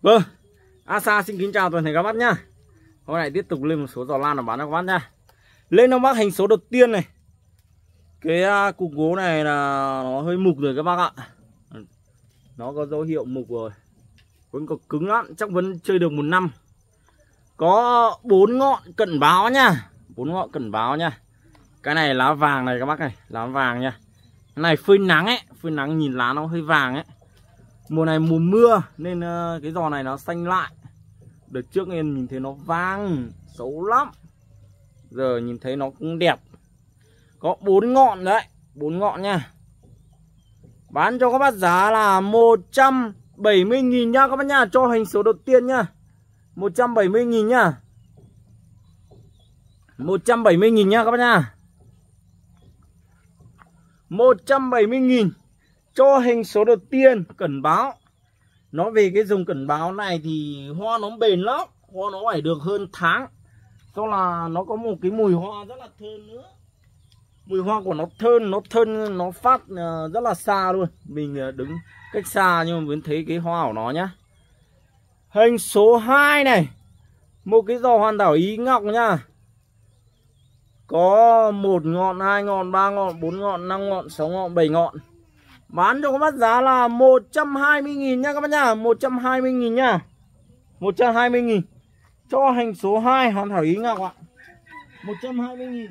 Vâng, Asa xin kính chào toàn thể các bác nhá. Hôm nay tiếp tục lên một số giò lan để bán cho các bác nhá. Lên cho bác hình số đầu tiên này. Cái cục gỗ này là nó hơi mục rồi các bác ạ. Nó có dấu hiệu mục rồi. Vẫn còn cứng lắm, chắc vẫn chơi được 1 năm. Có 4 ngọn cận báo nhá. 4 ngọn cận báo nhá. Cái này lá vàng này các bác này, lá vàng nha. Cái này phơi nắng ấy, phơi nắng nhìn lá nó hơi vàng ấy. Mùa này mùa mưa nên cái giò này nó xanh lại. Đợt trước nên nhìn thấy nó vàng, xấu lắm. Giờ nhìn thấy nó cũng đẹp. Có 4 ngọn đấy, 4 ngọn nha. Bán cho các bác giá là 170.000 nhá các bác nha. Cho hình số đầu tiên nhá, 170.000 nhá. 170.000 nhá các bác nha. 170.000 cho hình số đầu tiên cẩn báo. Nó về cái dòng cẩn báo này thì hoa nó bền lắm. Hoa nó phải được hơn tháng. Do là nó có một cái mùi hoa rất là thơm nữa. Mùi hoa của nó thơm, nó phát rất là xa luôn. Mình đứng cách xa nhưng mà vẫn thấy cái hoa của nó nhá. Hình số 2 này. Một cái giò hoàn thảo Ý Ngọc nhá. Có 1 ngọn, 2 ngọn, 3 ngọn, 4 ngọn, 5 ngọn, 6 ngọn, 7 ngọn. Bán cho các bác giá là 120.000 nha các bác nhá. 120.000 nha. 120.000 cho hình số 2 hoàn thảo Ý Ngọc ạ. 120.000.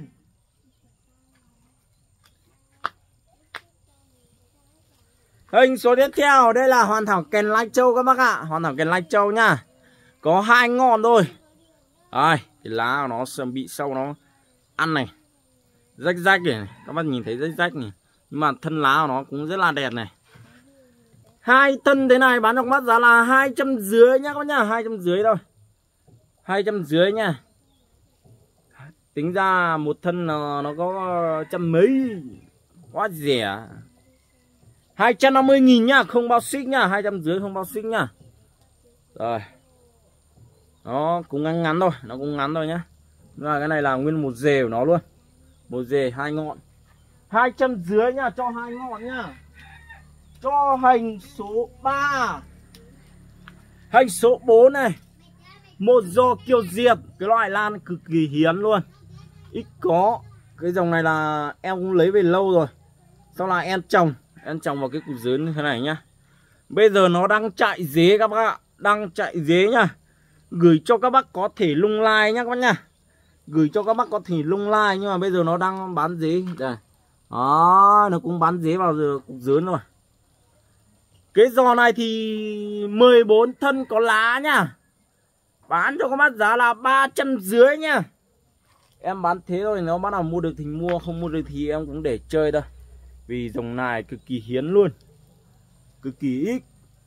Hình số tiếp theo đây là hoàn thảo kèn Lai Châu các bác ạ. Hoàn thảo kèn Lai Châu nha. Có 2 ngọn thôi. Đây, cái lá của nó bị sâu nó ăn này. Rách rách này, các bác nhìn thấy rách rách này. Nhưng mà thân lá của nó cũng rất là đẹp này. 2 thân thế này bán cho các bác giá là 250 nhá các bác nhá, 250 thôi. 250 nha. Tính ra một thân nó có trăm mấy. Quá rẻ. 250.000 nhá, không bao ship nhá, 250 không bao ship nhá. Rồi. Nó cũng ngắn thôi, nó cũng ngắn thôi nhá. Và cái này là nguyên một rề của nó luôn. Một rề 2 ngọn. 250 nhá, cho 2 ngọn nhá. Cho hình số 3. Hình số 4 này. Một giò Kiều Diệp. Cái loại lan cực kỳ hiếm luôn. Ít có. Cái dòng này là em cũng lấy về lâu rồi. Sau là em trồng vào cái cục dứa như thế này nhá. Bây giờ nó đang chạy dế các bác ạ. Đang chạy dế nhá. Gửi cho các bác có thể lung lai nhá các bác nhá. Gửi cho các bác có thể lung lai. Nhưng mà bây giờ nó đang bán dế. Đây. Đó, nó cũng bán dế vào giờ cục dứa rồi. Cái giò này thì 14 thân có lá nhá. Bán cho các bác giá là 350 nhá. Em bán thế thôi, nếu bác nào mua được thì mua, không mua được thì em cũng để chơi thôi. Vì dòng này cực kỳ hiếm luôn. Cực kỳ ít.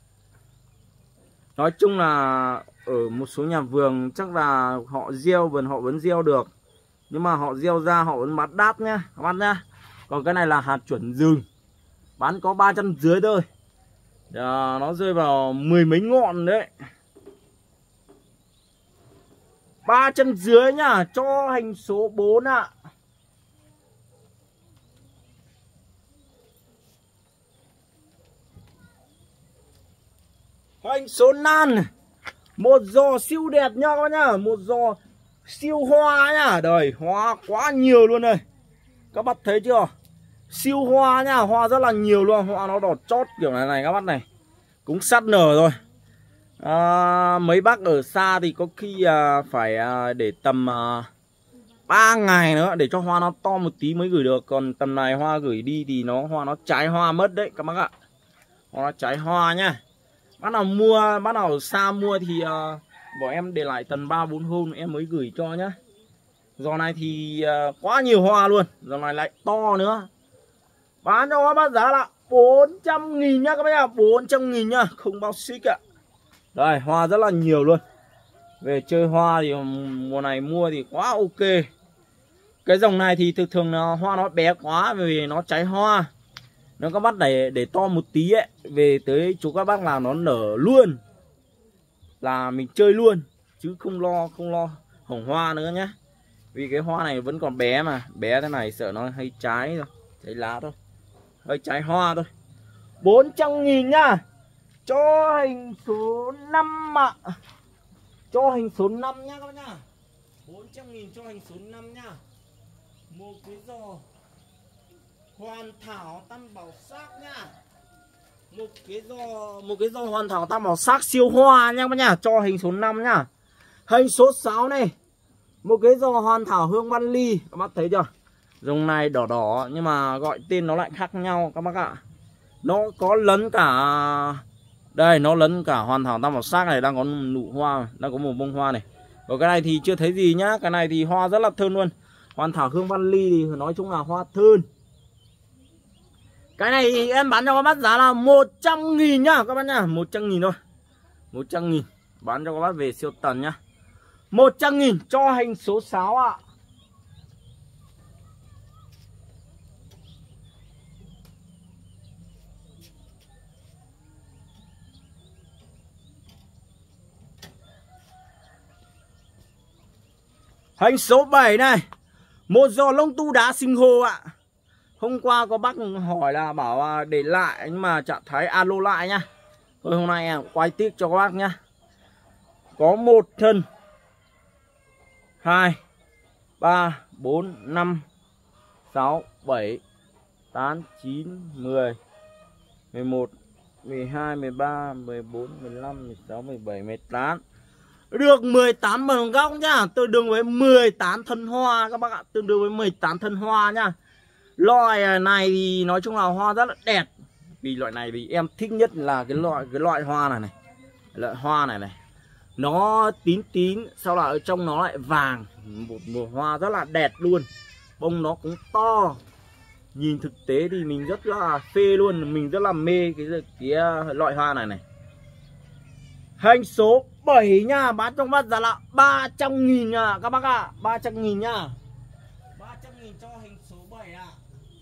Nói chung là ở một số nhà vườn chắc là họ gieo vườn họ vẫn gieo được. Nhưng mà họ gieo ra họ vẫn bán đắt nhá các bác nhá. Còn cái này là hạt chuẩn rừng. Bán có 350 thôi. Nó rơi vào 10 mấy ngọn đấy. 350 nhá. Cho hình số 4 ạ. Hình số 5. Một giò siêu đẹp nhá các bác nhá. Một giò siêu hoa nhá. Đời hoa quá nhiều luôn đây. Các bác thấy chưa? Siêu hoa nhá. Hoa rất là nhiều luôn. Hoa nó đỏ chót kiểu này này các bác này. Cũng sắp nở rồi. Mấy bác ở xa thì có khi phải để tầm 3 ngày nữa để cho hoa nó to một tí mới gửi được. Còn tầm này hoa gửi đi thì hoa nó cháy hoa mất đấy các bác ạ. Hoa nó cháy hoa nhá. Bác nào mua, bác nào ở xa mua thì bọn em để lại tầm 3-4 hôm em mới gửi cho nhá. Giò này thì quá nhiều hoa luôn. Giò này lại to nữa. Bán cho các bác giá là 400.000 nhá các bác nhá. 400.000 nhá, không bao ship ạ. Đây, hoa rất là nhiều luôn. Về chơi hoa thì mùa này mua thì quá ok. Cái dòng này thì thường là hoa nó bé quá vì nó cháy hoa. Nếu các bác để to một tí ấy, về tới chỗ các bác là nó nở luôn. Là mình chơi luôn. Chứ không lo hỏng hoa nữa nhé. Vì cái hoa này vẫn còn bé mà. Bé thế này sợ nó hay cháy thôi. Cháy lá thôi. Hơi cháy hoa thôi. 400.000 nhá. Cho hình số 5 ạ. Cho hình số 5 nhá các bác nhá. 400.000 cho hình số 5 nhá. Một cái giò hoàn thảo tam bảo sắc nhá. Một cái giò hoàn thảo tam bảo sắc siêu hoa nhá các bác nhá. Cho hình số 5 nhá. Hình số 6 này. Một cái giò hoàn thảo hương văn ly. Các bác thấy chưa? Dòng này đỏ đỏ nhưng mà gọi tên nó lại khác nhau các bác ạ. Nó có lấn cả, đây nó lấn cả hoàn thảo tam bảo sắc này, đang có nụ hoa, đang có một bông hoa này. Còn cái này thì chưa thấy gì nhá. Cái này thì hoa rất là thơm luôn. Hoàn thảo hương văn ly thì nói chung là hoa thơm. Cái này thì em bán cho các bác giá là 100.000 nhá các bác nhá. 100.000 thôi. 100.000 bán cho các bác về siêu tần nhá. 100.000 cho hình số 6 ạ. Hình số 7 này. Một giò lông tu đá sinh hồ ạ. Hôm qua có bác hỏi là bảo để lại nhưng mà chả thấy alo lại nhá. Thôi hôm nay em quay tiếp cho các bác nhá. Có 1 thân 2 3 4 5 6 7 8 9 10 11 12 13 14 15 16 17 18. Được 18 bằng góc nhá. Tương đương với 18 thân hoa các bác ạ. Tương đương với 18 thân hoa nhá. Loại này thì nói chung là hoa rất là đẹp. Vì loại này thì em thích nhất là cái loại hoa này này. Loại hoa này này. Nó tím tím, sau là ở trong nó lại vàng. Một hoa rất là đẹp luôn. Bông nó cũng to. Nhìn thực tế thì mình rất là phê luôn. Mình rất là mê cái loại hoa này này. Hình số 7 nha. Bán trong bát giá là 300.000 nha các bác ạ. 300.000 nha. 300.000 cho hình số 7 ạ.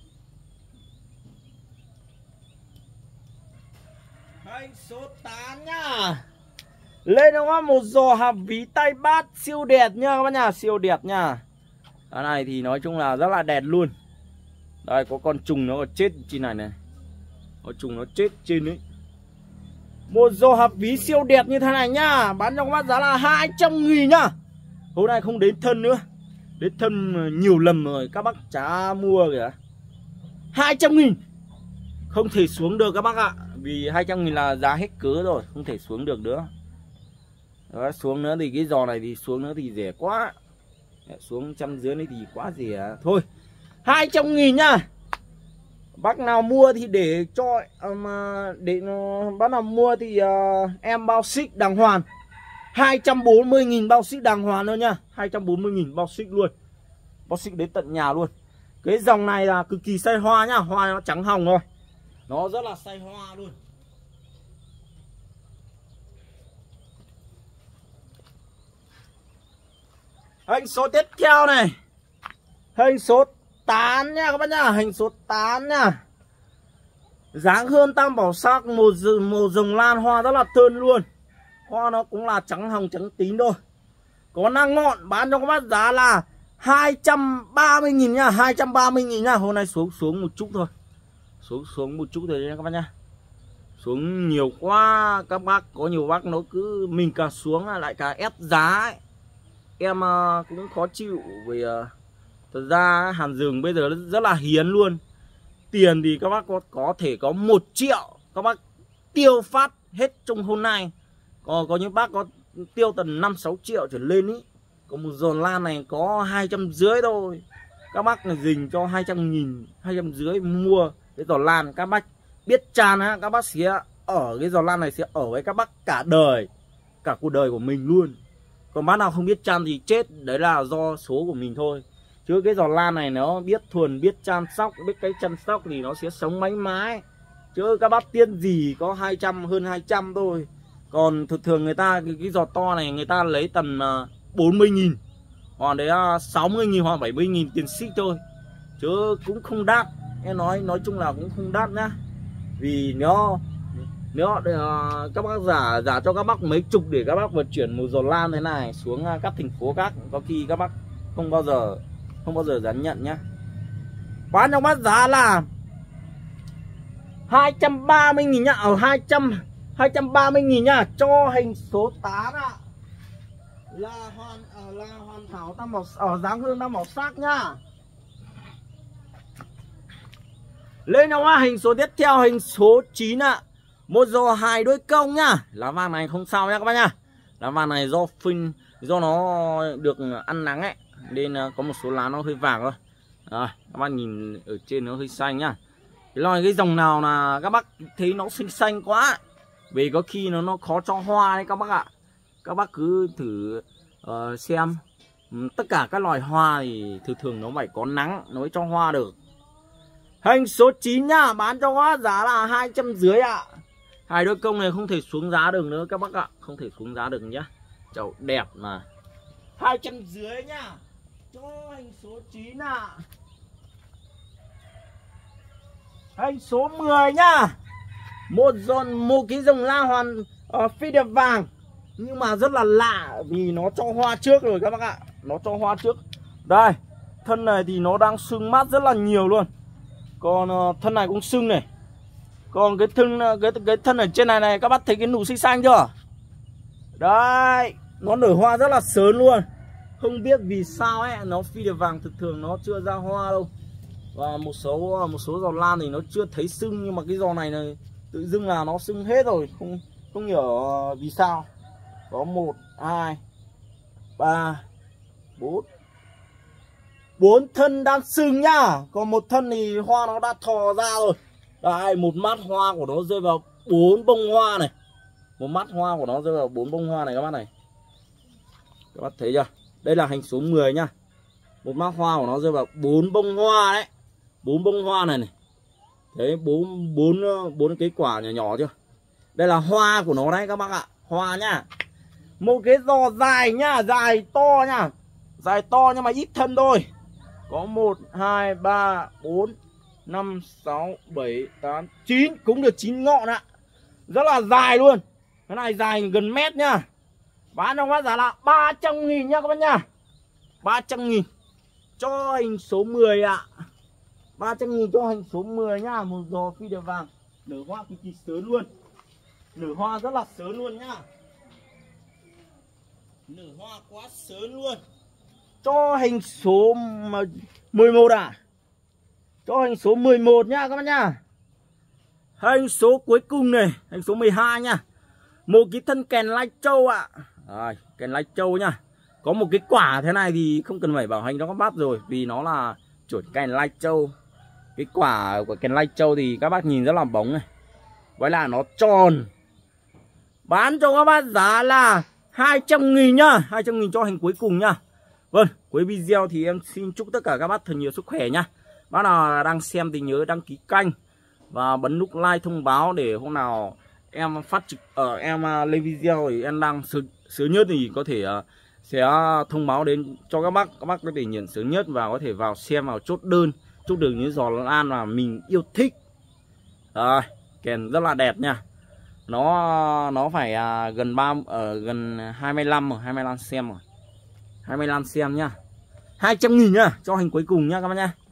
Hình số 8 nhá. Lên nó có một giò hạp ví tay bát siêu đẹp nha các bác nhá. Siêu đẹp nha. Cái này thì nói chung là rất là đẹp luôn. Đây có con trùng nó chết trên này này. Con trùng nó chết trên đấy. Một giò hộp ví siêu đẹp như thế này nhá. Bán cho các bác giá là 200.000 nhá. Hôm nay không đến thân nữa. Đến thân nhiều lần rồi các bác chả mua kìa. 200.000. Không thể xuống được các bác ạ. Vì 200.000 là giá hết cớ rồi. Không thể xuống được nữa. Đó, xuống nữa thì cái giò này thì xuống nữa thì rẻ quá. Xuống 150 này thì quá rẻ. Thôi 200.000 nhá. Bác nào mua thì để cho bác nào mua thì em bao ship đàng hoàng. 240.000 bao ship đàng hoàng thôi nhá. 240.000 bao ship luôn. Bao ship đến tận nhà luôn. Cái dòng này là cực kỳ say hoa nhá. Hoa nó trắng hồng rồi. Nó rất là say hoa luôn. Hình số tiếp theo này. Hình số 8 nha các bác nhá. Hình số 8 nha. Dáng hương tam bảo sắc. Một dòng lan hoa rất là thơm luôn. Hoa nó cũng là trắng hồng trắng tím thôi. Có năng ngọn. Bán cho các bác giá là 230.000 nha. 230.000 nha. Hôm nay xuống một chút thôi. Xuống một chút thôi nha các bác nhá. Xuống nhiều quá. Các bác có nhiều bác nó cứ mình càng xuống lại càng ép giá ấy. Em cũng khó chịu. Vì thật ra hàng rừng bây giờ rất là hiếm luôn. Tiền thì các bác có thể có 1 triệu. Các bác tiêu phát hết trong hôm nay. Có những bác có tiêu tầm 5-6 triệu trở lên ý. Có một giò lan này có 250 thôi. Các bác này dình cho 200.000, 250 mua cái giò lan. Các bác biết chan ha. Các bác sẽ ở cái giò lan này sẽ ở với các bác cả đời. Cả cuộc đời của mình luôn. Còn bác nào không biết chăm thì chết. Đấy là do số của mình thôi. Chứ cái giò lan này nó biết thuần, biết chăm sóc, biết cái chăm sóc thì nó sẽ sống mãi mãi. Chứ các bác tiên gì có 200, hơn 200 thôi. Còn thường người ta cái giò to này người ta lấy tầm 40.000. Hoặc đấy 60.000 hoặc 70.000 tiền ship thôi. Chứ cũng không đắt. Em nói chung là cũng không đắt nhá. Vì nếu các bác giả cho các bác mấy chục để các bác vận chuyển một giò lan thế này xuống các thành phố khác, có khi các bác không bao giờ dám nhận nhá. Bán cho bác giá là 230.000 nhá. Ở 230.000 nhá, cho hình số 8 ạ. Là hoàn thảo tam màu ở dáng hương tam màu sắc nhá. Lên nào qua hình số tiếp theo, hình số 9 ạ. Một giò 2 đôi công nhá. Lá vàng này không sao nhá các bác nhá. Lá vàng này do phinh, do nó được ăn nắng ấy nên có một số lá nó hơi vàng thôi. Rồi, các bác nhìn ở trên nó hơi xanh nhá. Cái dòng nào là các bác thấy nó xinh xanh quá, vì có khi nó khó cho hoa đấy các bác ạ. Các bác cứ thử xem. Tất cả các loài hoa thì thường nó phải có nắng nó mới cho hoa được. Hình số 9 nhá, bán cho hoa giá là 250 ạ. 2 đôi công này không thể xuống giá được nữa các bác ạ, không thể xuống giá được nhá. Chậu đẹp mà. 250 nhá. Cho hình số 9 ạ. Hình số 10 nhá. Một cái dòng la hoàn phi đẹp vàng, nhưng mà rất là lạ vì nó cho hoa trước rồi các bác ạ. Nó cho hoa trước. Đây, thân này thì nó đang sưng mát rất là nhiều luôn. Còn thân này cũng sưng này. Còn cái thân ở trên này các bác thấy cái nụ xanh xanh chưa? Đấy, nó nở hoa rất là sớm luôn. Không biết vì sao ấy, nó phi đẹp vàng thường nó chưa ra hoa đâu. Và một số giò lan thì nó chưa thấy sưng, nhưng mà cái giò này tự dưng là nó sưng hết rồi, không hiểu vì sao. Có 1 2 3 4 thân đang sưng nhá. Còn một thân thì hoa nó đã thò ra rồi. Đây, một mắt hoa của nó rơi vào 4 bông hoa này. Một mắt hoa của nó rơi vào 4 bông hoa này các bác này. Các bác thấy chưa? Đây là hình số 10 nhá. Một mắt hoa của nó rơi vào 4 bông hoa đấy. 4 bông hoa này này. Đấy, 4 cái quả nhỏ nhỏ chưa? Đây là hoa của nó đấy các bác ạ. Hoa nhá. Một cái giò dài nhá, dài to nhá. Dài to nhưng mà ít thân thôi. Có 1 2 3 4 5 6 7 8 9, cũng được 9 ngọn ạ. Rất là dài luôn. Cái này dài gần mét nhá. Bán trong giá là 300.000 nhá các bác nhá. 300.000 cho hình số 10 ạ. 300.000 cho hình số 10 nhá. Một giò phi đẹp vàng, nở hoa cực kỳ sớm luôn. Nở hoa rất là sớm luôn nhá. Nở hoa quá sớm luôn. Cho hình số 11 ạ. Cho hình số 11 nhá các bác nhá. Hình số cuối cùng này, hình số 12 nhá. Một cái thân kèn lai châu ạ. Rồi, kèn lai châu nhá. Có một cái quả thế này thì không cần phải bảo hành nó các bác rồi, vì nó là chuẩn kèn lai châu. Cái quả của kèn lai châu thì các bác nhìn rất là bóng này. Với là nó tròn. Bán cho các bác giá là 200.000 nhá. 200.000 cho hình cuối cùng nhá. Vâng, cuối video thì em xin chúc tất cả các bác thật nhiều sức khỏe nhá. Bác nào đang xem thì nhớ đăng ký kênh và bấm nút like thông báo để hôm nào em phát trực em lên video thì em đang sớm nhất thì có thể sẽ thông báo đến cho các bác có thể nhận sớm nhất và có thể vào xem, vào chốt đơn, chốt được những giò lan mà mình yêu thích. Rồi, kèn rất là đẹp nha. Nó phải gần 25 xem rồi. 25 xem nhá. 200.000 nhá, cho hình cuối cùng nhá các bác nhá.